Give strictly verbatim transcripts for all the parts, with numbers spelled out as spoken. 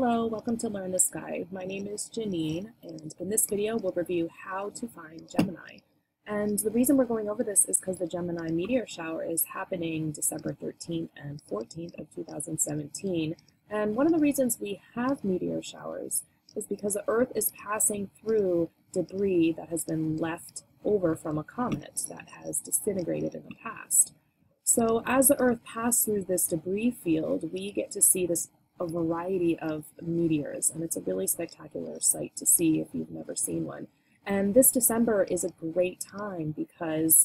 Hello, welcome to Learn the Sky. My name is Janine, and in this video we'll review how to find Gemini. And the reason we're going over this is because the Gemini meteor shower is happening December thirteenth and fourteenth of two thousand seventeen. And one of the reasons we have meteor showers is because the Earth is passing through debris that has been left over from a comet that has disintegrated in the past. So as the Earth passes through this debris field, we get to see this a variety of meteors, and it's a really spectacular sight to see if you've never seen one. And this December is a great time because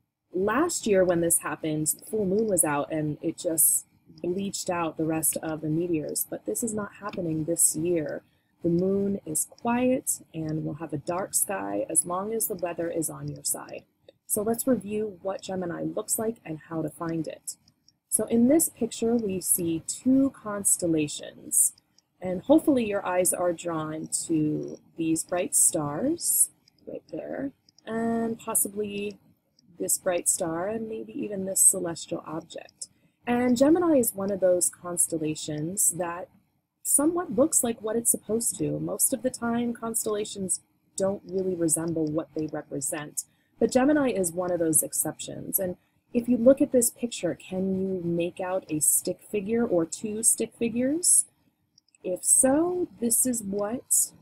last year when this happened, the full moon was out and it just bleached out the rest of the meteors, but this is not happening this year. The moon is quiet and we'll have a dark sky as long as the weather is on your side. So let's review what Gemini looks like and how to find it. So in this picture, we see two constellations, and hopefully your eyes are drawn to these bright stars right there, and possibly this bright star, and maybe even this celestial object. And Gemini is one of those constellations that somewhat looks like what it's supposed to. Most of the time, constellations don't really resemble what they represent, but Gemini is one of those exceptions. And if you look at this picture, can you make out a stick figure or two stick figures? If so, this is what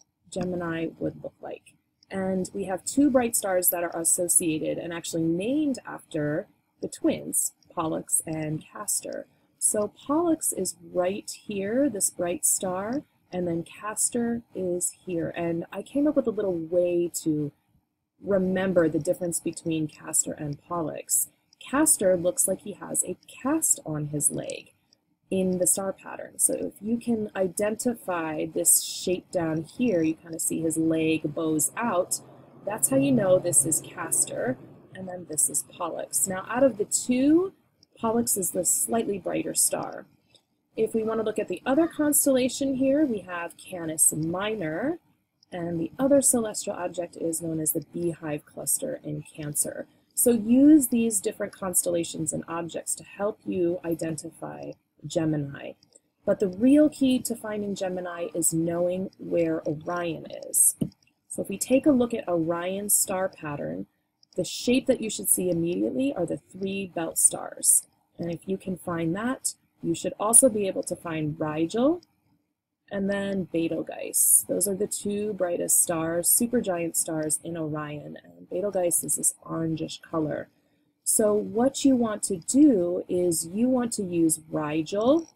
Gemini would look like. And we have two bright stars that are associated and actually named after the twins, Pollux and Castor. So Pollux is right here, this bright star, and then Castor is here. And I came up with a little way to remember the difference between Castor and Pollux. Castor looks like he has a cast on his leg in the star pattern. So if you can identify this shape down here, you kind of see his leg bows out. That's how you know this is Castor, and then this is Pollux. Now out of the two, Pollux is the slightly brighter star. If we want to look at the other constellation here, we have Canis Minor, and the other celestial object is known as the Beehive Cluster in Cancer. So use these different constellations and objects to help you identify Gemini. But the real key to finding Gemini is knowing where Orion is. So if we take a look at Orion's star pattern, the shape that you should see immediately are the three belt stars. And if you can find that, you should also be able to find Rigel and then Betelgeuse. Those are the two brightest stars, supergiant stars in Orion, and Betelgeuse is this orangish color. So what you want to do is you want to use Rigel,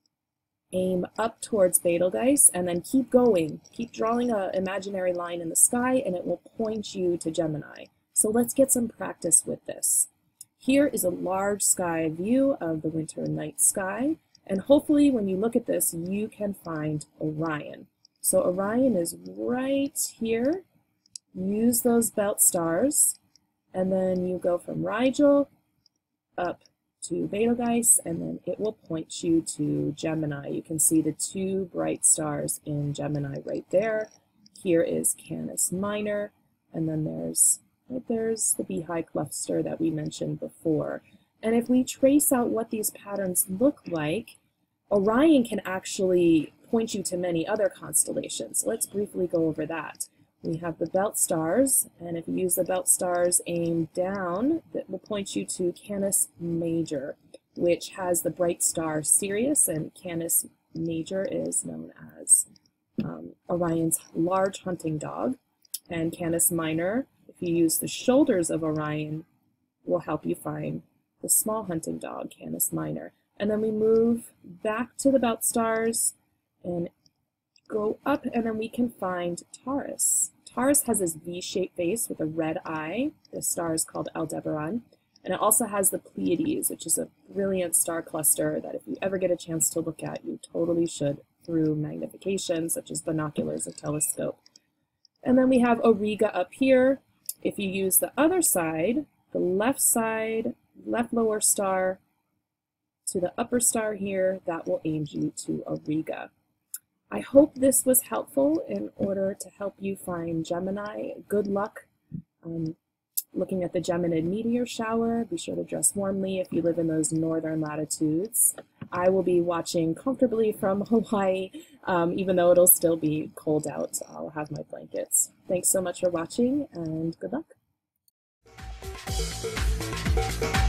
aim up towards Betelgeuse, and then keep going. Keep drawing an imaginary line in the sky, and it will point you to Gemini. So let's get some practice with this. Here is a large sky view of the winter night sky. And hopefully when you look at this, you can find Orion. So Orion is right here. Use those belt stars, and then you go from Rigel up to Betelgeuse, and then it will point you to Gemini. You can see the two bright stars in Gemini right there. Here is Canis Minor, and then there's, right there's the Beehive Cluster that we mentioned before. And if we trace out what these patterns look like, Orion can actually point you to many other constellations. So let's briefly go over that. We have the belt stars, and if you use the belt stars aimed down, that will point you to Canis Major, which has the bright star Sirius, and Canis Major is known as um, Orion's large hunting dog. And Canis Minor, if you use the shoulders of Orion, will help you find the small hunting dog, Canis Minor. And then we move back to the belt stars and go up, and then we can find Taurus. Taurus has this V-shaped face with a red eye. This star is called Aldebaran. And it also has the Pleiades, which is a brilliant star cluster that if you ever get a chance to look at, you totally should through magnification, such as binoculars or telescope. And then we have Auriga up here. If you use the other side, the left side, left lower star, to the upper star here, that will aim you to Auriga. I hope this was helpful in order to help you find Gemini. Good luck um, looking at the Gemini meteor shower. Be sure to dress warmly if you live in those northern latitudes. I will be watching comfortably from Hawaii, um, even though it'll still be cold out. I'll have my blankets. Thanks so much for watching, and good luck.